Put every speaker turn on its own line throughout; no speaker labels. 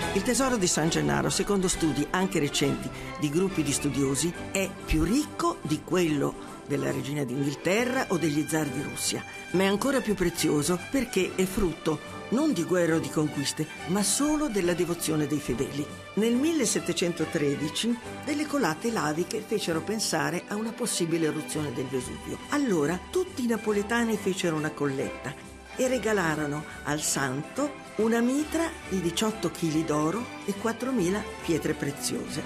Il tesoro di San Gennaro, secondo studi anche recenti di gruppi di studiosi, è più ricco di quello della regina d'Inghilterra o degli zar di Russia, ma è ancora più prezioso perché è frutto non di guerre o di conquiste, ma solo della devozione dei fedeli. Nel 1713 delle colate laviche fecero pensare a una possibile eruzione del Vesuvio. Allora tutti i napoletani fecero una colletta e regalarono al santo una mitra di 18 kg d'oro e 4.000 pietre preziose.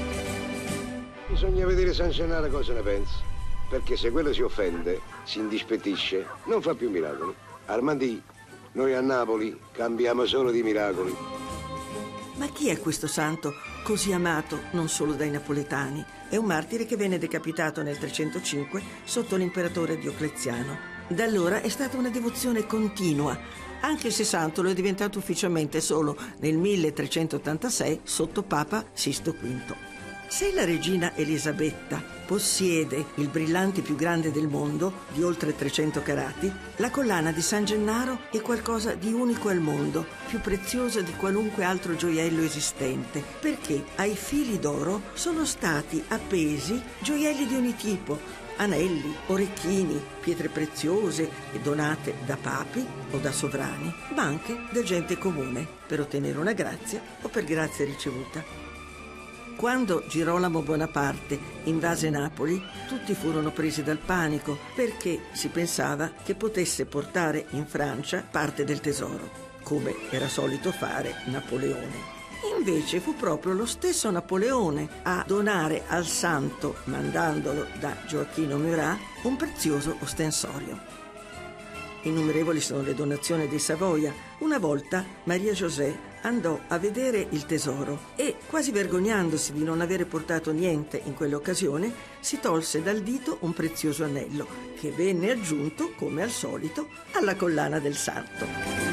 Bisogna vedere San Gennaro cosa ne pensa, perché se quello si offende, si indispettisce, non fa più miracoli. Armandì, noi a Napoli cambiamo solo di miracoli.
Ma chi è questo santo così amato non solo dai napoletani? È un martire che venne decapitato nel 305 sotto l'imperatore Diocleziano. Da allora è stata una devozione continua, anche se santo lo è diventato ufficialmente solo nel 1386 sotto Papa Sisto V. Se la regina Elisabetta possiede il brillante più grande del mondo, di oltre 300 carati, la collana di San Gennaro è qualcosa di unico al mondo, più preziosa di qualunque altro gioiello esistente, perché ai fili d'oro sono stati appesi gioielli di ogni tipo, anelli, orecchini, pietre preziose e donate da papi o da sovrani, ma anche da gente comune, per ottenere una grazia o per grazia ricevuta. Quando Girolamo Bonaparte invase Napoli, tutti furono presi dal panico perché si pensava che potesse portare in Francia parte del tesoro, come era solito fare Napoleone. Invece fu proprio lo stesso Napoleone a donare al santo, mandandolo da Gioacchino Murat, un prezioso ostensorio. Innumerevoli sono le donazioni dei Savoia. Una volta Maria José andò a vedere il tesoro e, quasi vergognandosi di non avere portato niente in quell'occasione, si tolse dal dito un prezioso anello che venne aggiunto, come al solito, alla collana del santo.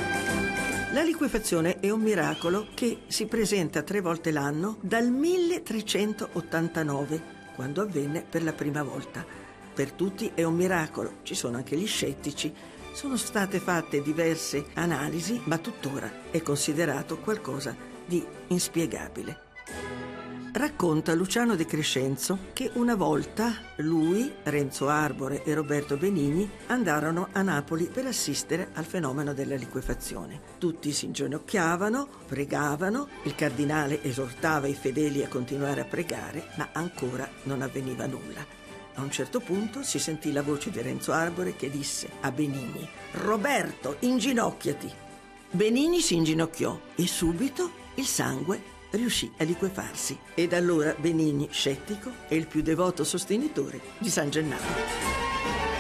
La liquefazione è un miracolo che si presenta 3 volte l'anno dal 1389, quando avvenne per la prima volta. Per tutti è un miracolo, ci sono anche gli scettici. Sono state fatte diverse analisi, ma tuttora è considerato qualcosa di inspiegabile. Racconta Luciano De Crescenzo che una volta lui, Renzo Arbore e Roberto Benigni andarono a Napoli per assistere al fenomeno della liquefazione. Tutti si inginocchiavano, pregavano, il cardinale esortava i fedeli a continuare a pregare, ma ancora non avveniva nulla. A un certo punto si sentì la voce di Renzo Arbore che disse a Benigni: «Roberto, inginocchiati!» Benigni si inginocchiò e subito il sangue riuscì a liquefarsi. Ed allora Benigni, scettico, è il più devoto sostenitore di San Gennaro.